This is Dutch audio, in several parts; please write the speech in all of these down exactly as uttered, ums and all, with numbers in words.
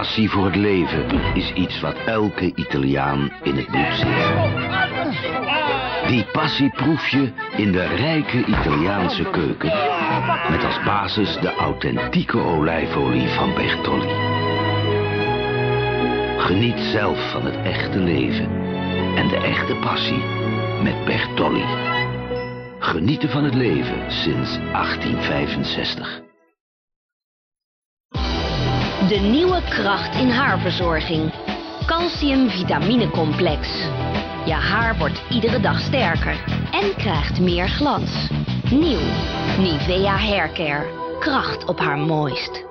passie voor het leven is iets wat elke Italiaan in het bloed zit. Die passie proef je in de rijke Italiaanse keuken, met als basis de authentieke olijfolie van Bertolli. Geniet zelf van het echte leven en de echte passie met Bertolli. Genieten van het leven sinds achttien vijfenzestig. De nieuwe kracht in haarverzorging. Calcium-vitaminecomplex. Je haar wordt iedere dag sterker en krijgt meer glans. Nieuw. Nivea Haircare. Kracht op haar mooist.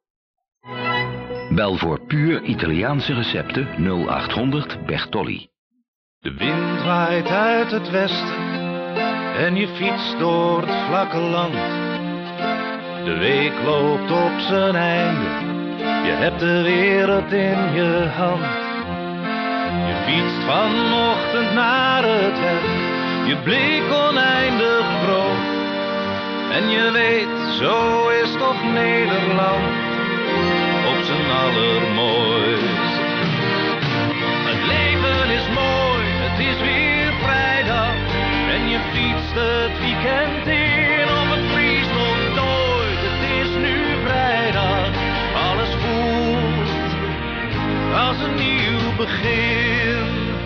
Bel voor puur Italiaanse recepten nul achthonderd Bertolli. De wind waait uit het westen en je fietst door het vlakke land. De week loopt op zijn einde, je hebt de wereld in je hand. Je fietst vanochtend naar het werk, je blik oneindig groot. En je weet, zo is toch Nederland op zijn allermooist. Het leven is mooi, het is weer vrijdag en je fietst het weekend in. Of het vriest of nooit, het is nu vrijdag. Alles voelt als een nieuw begin.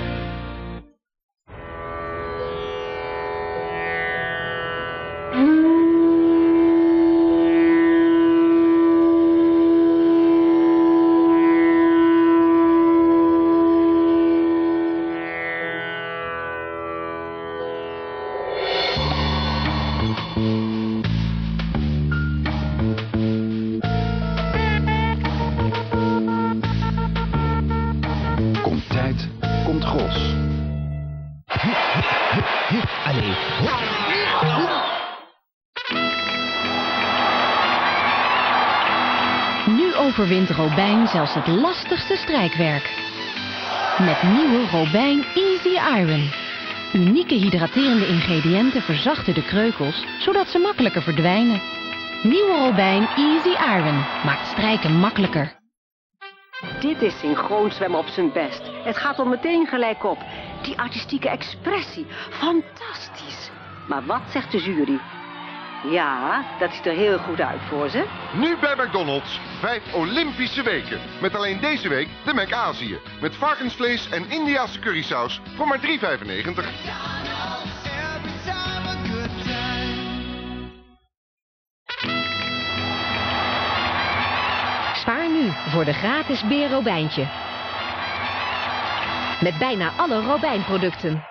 Komt tijd, komt gros. Allee. Nu overwint Robijn zelfs het lastigste strijkwerk. Met nieuwe Robijn Easy Iron. Unieke hydraterende ingrediënten verzachten de kreukels, zodat ze makkelijker verdwijnen. Nieuwe Robijn Easy Iron maakt strijken makkelijker. Dit is synchroon zwemmen op zijn best. Het gaat er meteen gelijk op. Die artistieke expressie. Fantastisch. Maar wat zegt de jury? Ja, dat ziet er heel goed uit voor ze. Nu bij McDonald's. Vijf Olympische weken. Met alleen deze week de McAzië. Met varkensvlees en Indiase currysaus voor maar drie vijfennegentig. Spaar nu voor de gratis beer Robijntje. Met bijna alle Robijn producten.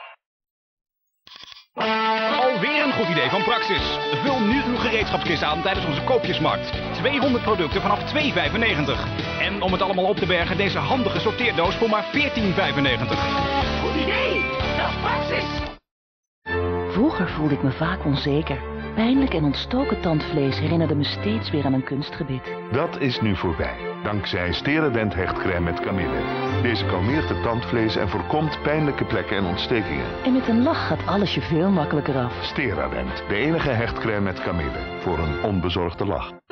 Alweer een goed idee van Praxis. Vul nu uw gereedschapskist aan tijdens onze koopjesmarkt. tweehonderd producten vanaf twee vijfennegentig. En om het allemaal op te bergen, deze handige sorteerdoos voor maar veertien vijfennegentig. Goed idee. Dat is Praxis. Vroeger voelde ik me vaak onzeker. Pijnlijk en ontstoken tandvlees herinnerde me steeds weer aan een kunstgebit. Dat is nu voorbij, dankzij Steradent hechtcrème met kamille. Deze kalmeert het tandvlees en voorkomt pijnlijke plekken en ontstekingen. En met een lach gaat alles je veel makkelijker af. Steradent, de enige hechtcrème met kamille. Voor een onbezorgde lach.